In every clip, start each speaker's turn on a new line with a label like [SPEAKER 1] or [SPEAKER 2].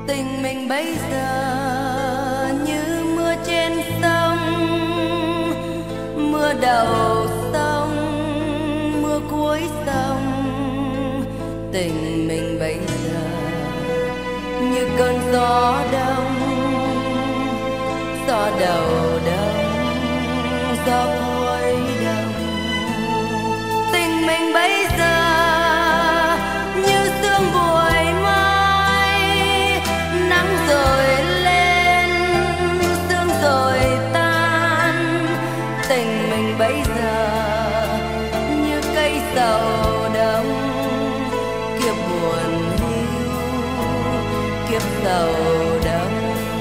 [SPEAKER 1] Tình mình bây giờ như mưa trên sông, mưa đầu sông, mưa cuối sông. Tình mình bây giờ như cơn gió đông, gió đầu đông, gió cuối đông. Tình mình bây giờ như sương buổi mai, nắng rồi lên, sương rồi tan. Tình mình bây giờ như cây sầu đông, kiếp buồn hiu, kiếp sầu đông.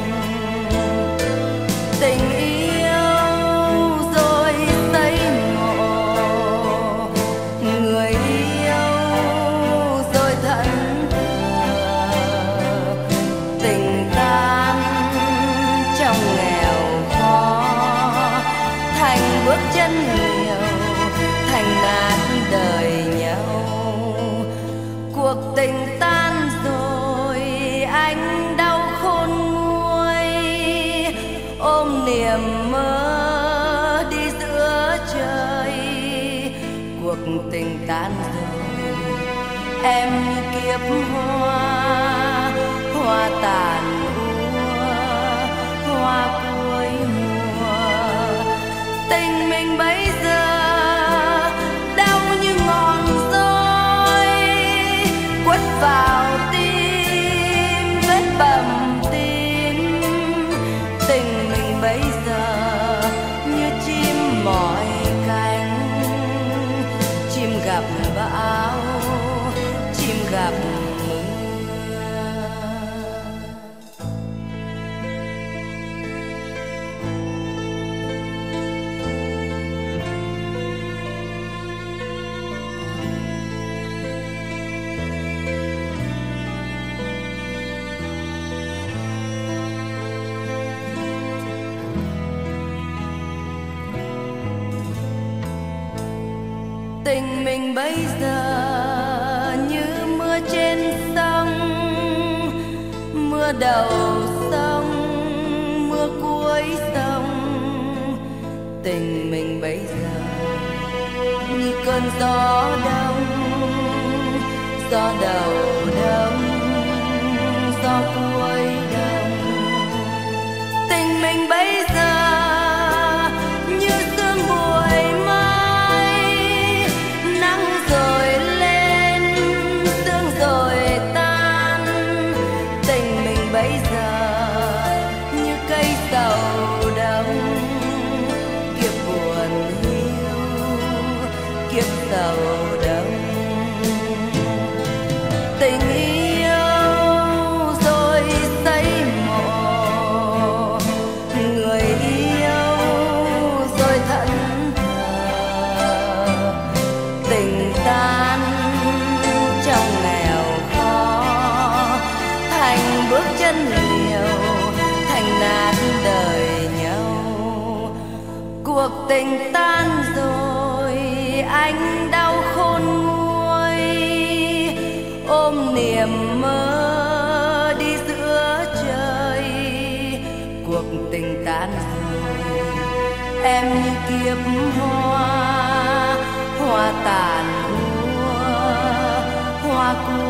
[SPEAKER 1] Tình yêu rồi xây mộ, người yêu rồi thẫn thờ. Tình tan trong nghèo khó, thành bước chân liều, thành nát đời nhau. Cuộc tình tan rồi anh đau khôn nguôi, ôm niềm mơ đi giữa trời. Cuộc tình tan rồi em như kiếp hoa, hoa tàn úa, hoa cuối mùa. Tình mình bây giờ đau như ngọn roi, quất vào tim vết bầm tím. Tình mình bây giờ như chim mỏi cánh, chim gặp bão, chim gặp mưa. Tình mình bây giờ như mưa trên sông, mưa đầu sông, mưa cuối sông. Tình mình bây giờ như cơn gió đông, gió đầu đông, gió cuối đông. Tình mình bây giờ như sương buổi mai, nắng rồi lên, sương rồi tan. Tình mình bây giờ như cây sầu đông, kiếp buồn hiu, kiếp sầu đông. Tình yêu rồi xây mộ, người yêu rồi thẫn thờ. Tình tan trong nghèo khó, thành bước chân liều, thành nát đời nhau. Cuộc tình tan rồi anh đau khôn nguôi, ôm niềm mơ đi giữa trời. Cuộc tình tan rồi em như kiếp hoa, hoa tàn úa, hoa cuối